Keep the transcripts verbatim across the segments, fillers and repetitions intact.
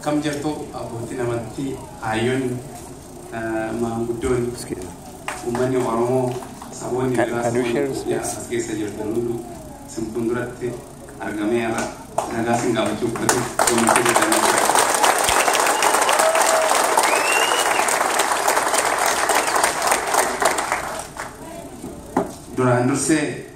Akkam jirtu abbootiin amantii hayyoonni maanguddoonni uummanni Oromoo saboonni biraas as keessa jirtan hundi simtuun duratti argamee irra nagaa sin qabachuuf fudhatu goonatti jedhanii duraan dursee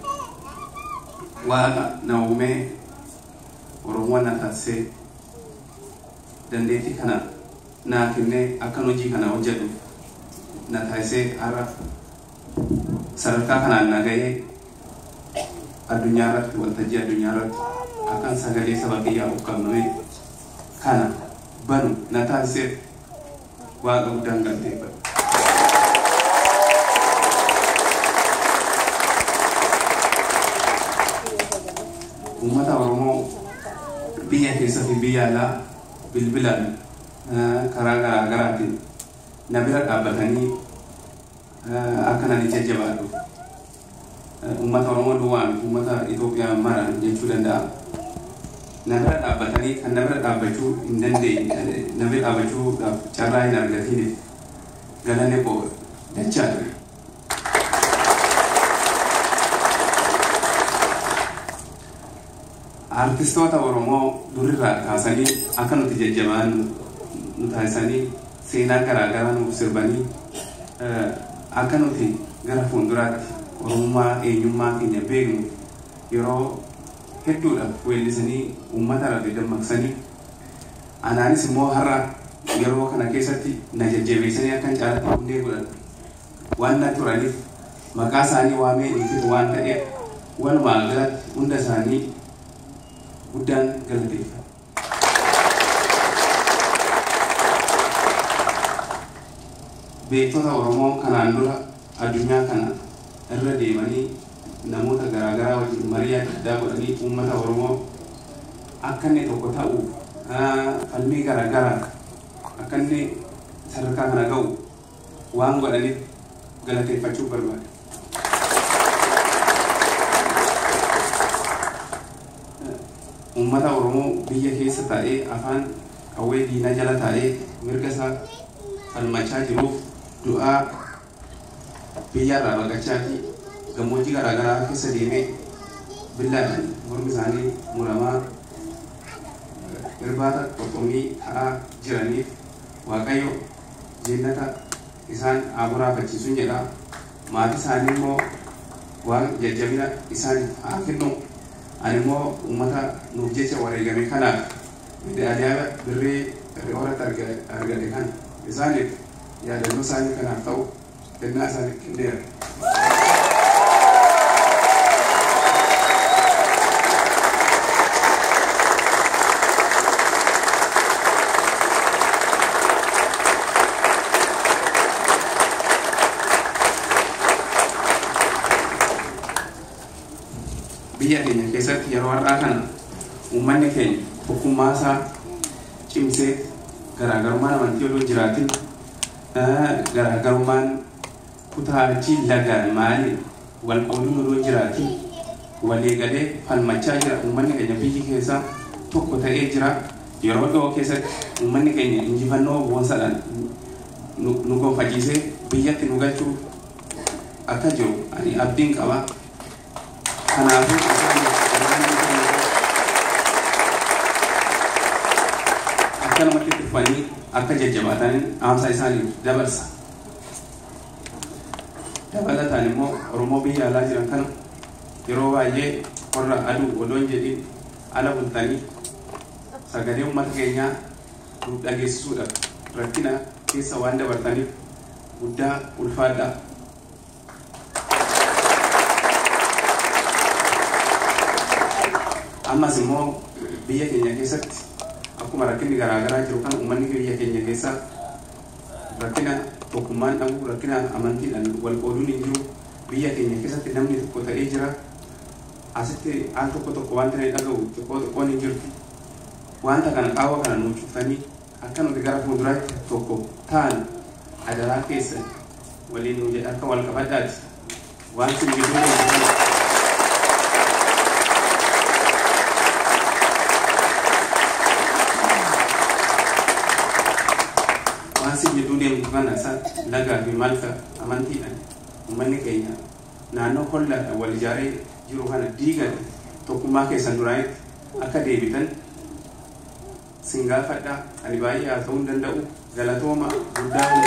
waaqa na uumee Oromoo na taasisee dandeettii kana naa kennee akkan hojii kana hojjedhu na taasisee har'a sadarkaa kanaan na gahee addunyaa irratti waltajjii addunyaa irratti akkan sagalee saba kiyyaa ukkaamamee kana banu na taasisee waaqa guddaan galateeffadha. Uummata Oromoo biyya keessa fi biyya alaa bilbilaan karaa garaa garaatiin na bira dhaabbatanii akka nani jajjabaadhu. Uummata Oromoo duwwaan uummata Itoophiyaa maraan jechuu danda'a. Na bira dhaabbatanii kan na bira dhaabbachuu hin dandeenye na bira dhaabbachuudhaaf carraa hin argatiniif galanne koo dachaa ture. Artistoota Oromoo durirraa kaasanii akka nuti jajjabaan nu taasisanii seenaa garaa garaa nuuf sirbanii akka nuti gara fuulduraatti Oromummaa eenyummaa keenya beeknu yeroo hedduudhaaf weellisanii uummata irratti dammaqsanii anaanis immoo har'a yeroo kana keessatti na jajjabeessanii akkan caalatti hundee godhadhu waan na turaniif maqaa isaanii waamee dhiifitu waan ta'eef walumaa galatti hunda isaanii guddaan galateeffadha. Beektota Oromoo kanaan dura addunyaa kana irra deemanii namoota garaa garaa wajjin marii adda addaa godhanii uummata Oromoo akka inni tokko ta'uuf falmii garaa garaa akka inni sadarkaa kana ga'u waan godhaniif galateeffachuu barbaada. Uummata Oromoo biyya keessa taa'ee afaan qawwee diinaa jala taa'ee mirga isaa falmachaa jiruuf du'aa biyya irraa baqachaa fi gammoojjii garaa garaa keessa deemee billaadhaan mormi isaanii muramaa irbaata qurxummii ta'aa jiraniif Waaqayyo jannata isaan aburaafachiisuun jedha. Maatii isaanii immoo waan jajjabina isaaniif haa kennu. Ani immoo uummata nuuf jecha wareegame kanaaf miidiyaalee birrii irratti argate kan isaaniif yaadannoo isaanii kanaaf ta'u kennaa isaanii kenneera. Biyya keenya keessatti yeroo har'aa kana uummanni keenya tokkummaa isaa cimsee garaagarummaan amantii odoo jiraatin garaagarummaan kutaachii lagaan maaliin wal qooduun odoo jiraatin walii galee falmachaa jira. Uummanni keenya biyyi keessaa tokko ta'ee jira. Yeroo dhiyoo keessatti uummanni keenya injifannoo boonsaadhaan nu gonfachiisee biyyatti nu galchuu akka jiru ani abdiin qaba. Kanaafuu akka namatti dhufanii akka jajjabaatanii dhaamsa isaaniif dabarsa. Dabalataan immoo Oromoo biyya alaa jiran kana yeroo baay'ee qorra aduu odoon jedhin ala bultanii sagalee uummata keenyaa nuuf dhageessisuudhaaf rakkina keessa waan dabartaniif guddaa ulfaadhaa. Ammas immoo biyya keenya keessatti akkuma rakkinni garaa garaa jiru kan uummanni biyya keenya keessa rakkina tokkummaan dhabuu rakkina amantiidhaan wal qooduun hin jiru. Biyya keenya keessatti namni tokko ta'ee jira. Asitti al tokko tokko wanta inni dhaga'u xiqqoo xiqqoon hin jirtu. Wanta kana qaawwa kana nuuf cuftanii akka nuti gara fuulduraatti tokko ta'an adaraa keessa waliin nu jedha akka wal qabadhaati. Wanti gidduu wansi jidduu deemtu kana isa lagaa fi malka amantiidhaan uummanni keenya naannoo hollaadhaan wal ijaaree jiru kana diigan tokkummaa keessan duraanitti akka deebitan sin gaafadha. Ani baay'ee haa ta'uu danda'u galatooma guddaa